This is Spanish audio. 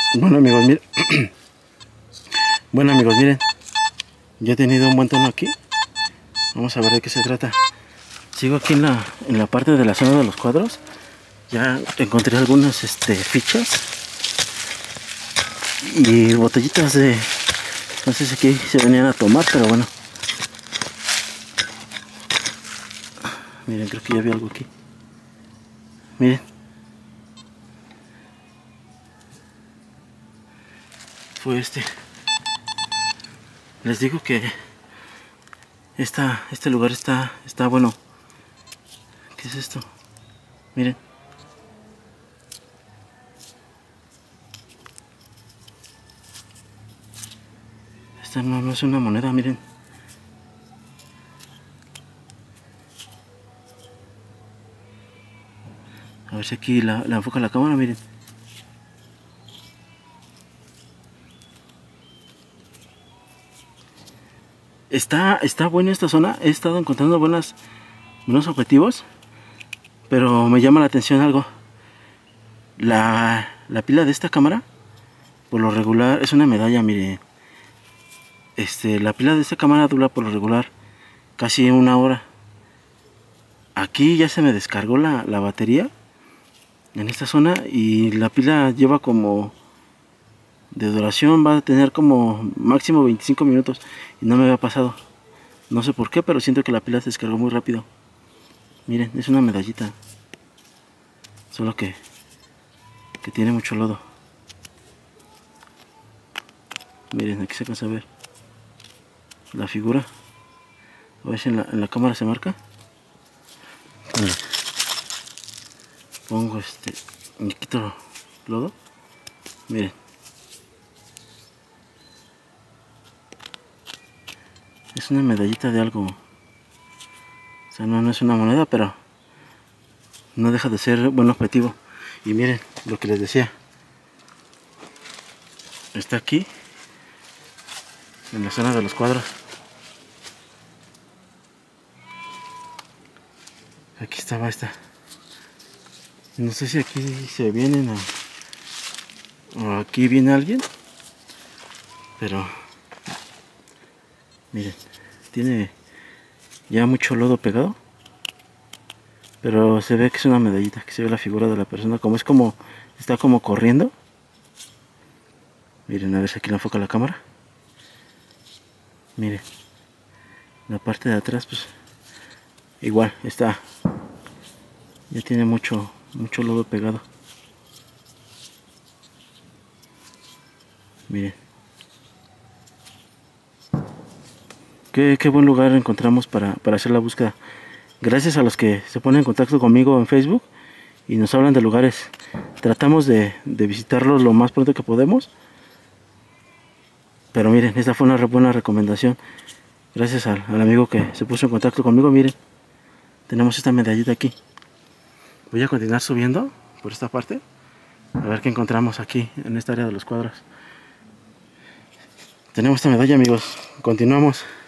Bueno amigos, miren. Bueno amigos, miren. Ya he tenido un buen tono aquí. Vamos a ver de qué se trata. Sigo aquí en la parte de la zona de los cuadros. Ya encontré algunas fichas y botellitas de... No sé si aquí se venían a tomar, pero bueno. Miren, creo que ya vi algo aquí. Miren. Fue Les digo que este lugar está bueno. ¿Qué es esto? Miren. Esta no es una moneda, miren. A ver si aquí la enfoca la cámara, miren. Está buena esta zona. He estado encontrando buenos objetivos. Pero me llama la atención algo. La pila de esta cámara, por lo regular, es una medalla, mire. La pila de esta cámara dura por lo regular casi 1 hora. Aquí ya se me descargó la batería en esta zona y la pila lleva como de duración, va a tener como máximo 25 minutos y no me había pasado. No sé por qué, pero siento que la pila se descargó muy rápido. Miren, es una medallita, solo que tiene mucho lodo. Miren, aquí se alcanza a ver la figura. A ver si en la cámara se marca. Miren. Pongo y quito lodo. Miren. Es una medallita de algo. O sea, no es una moneda, pero no deja de ser buen objetivo. Y miren lo que les decía. Está aquí, en la zona de los cuadros. Aquí estaba esta. No sé si aquí se vienen o aquí viene alguien. Pero miren, tiene ya mucho lodo pegado. Pero se ve que es una medallita, que se ve la figura de la persona, como está como corriendo. Miren, a ver si aquí la enfoca la cámara. Miren, la parte de atrás, pues igual está, ya tiene mucho lodo pegado. Miren, qué buen lugar encontramos para hacer la búsqueda. Gracias a los que se ponen en contacto conmigo en Facebook y nos hablan de lugares. Tratamos de visitarlos lo más pronto que podemos. Pero miren, esta fue una buena recomendación. Gracias al amigo que se puso en contacto conmigo. Miren, tenemos esta medallita aquí. Voy a continuar subiendo por esta parte, a ver qué encontramos aquí en esta área de los cuadros. Tenemos esta medalla, amigos. Continuamos.